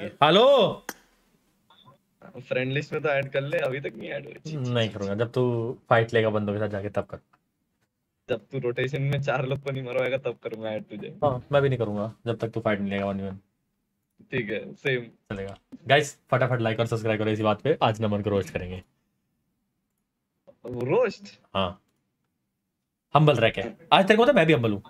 के। Hello, friend list में तो ऐड कर ले, अभी तक नहीं ऐड हुई। नहीं करूंगा, जब तू फाइट लेगा बंदों के साथ जाके तब कर। जब तू रोटेशन में 4 लोग को नहीं मरवाएगा तब करूंगा ऐड तुझे। हाँ मैं भी नहीं करूंगा जब तक तू फाइट नहीं लेगा 1v1। ठीक है, सेम। चलेगा। गाइस फटाफट लाइक और सब्सक्राइब करो इसी बात पे, आज नमन को रोस्ट करेंगे। रोस्ट। हाँ हम्बल रह के, आज तेरे को तो मैं भी हम्बल हूँ।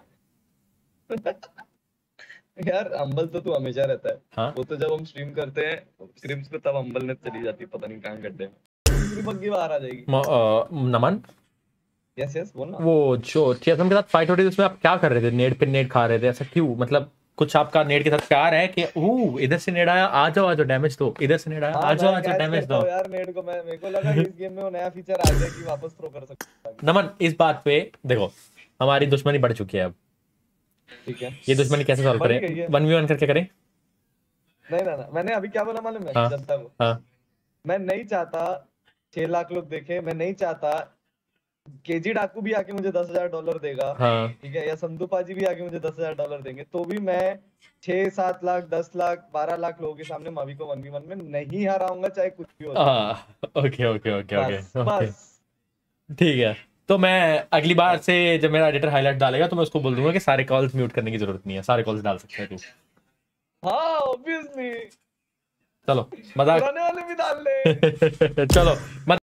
यार अंबल तो तू हमेशा रहता है। हाँ वो तो जब हम स्ट्रीम करते हैं स्क्रिप्ट्स पे तब अंबलनेस चली जाती है, पता नहीं कहाँ गड्ढे में। दूसरी बग्गी बाहर आ जाएगी। नमन, यस यस बोल ना। वो जो टीएसएम के साथ फाइट हो रही थी उसमें आप क्या कर रहे थे? नेट पे नेट खा रहे थे, ऐसा क्यों? मतलब कुछ आपका नेट के साथ प्यार है कि इधर से नेट आया आ जाओ डैमेज दो, इधर से नेट आया आ जाओ डैमेज दो। यार नेट को मेरे को लगा इस गेम में वो नया फीचर आ गया कि वापस थ्रो कर सकता है। नमन इस बात पे देखो, हमारी दुश्मनी बढ़ चुकी है अब। ठीक है, ये दुश्मनी कैसे सॉल्व बढ़ करें? गई है। 1v1 करके करें। नहीं ना ना, मैंने अभी क्या बोला मालूम है हाँ जनता को? हाँ मैं नहीं चाहता 6 लाख लोग देखे, मैं नहीं चाहता केजी डाकू भी आके मुझे $10,000 देगा, हाँ। ठीक है, या संधू पाजी भी आके मुझे $10,000 देंगे, तो भी मैं 6-7 लाख 10 लाख 12 लाख लोगों के सामने मावी को 1v1 में नहीं हराऊंगा, चाहे कुछ भी हो जाए। ओके ओके ओके ओके बस ओके, बस। ठीक है। तो मैं अगली बार से जब मेरा एडिटर हाईलाइट डालेगा तो मैं उसको बोल दूंगा कि सारे कॉल्स म्यूट करने की जरूरत नहीं है, सारे कॉल्स डाल सकते हैं तू। हाँ ऑब्वियसली, चलो मजाक। पुराने वाले भी डाल ले। चलो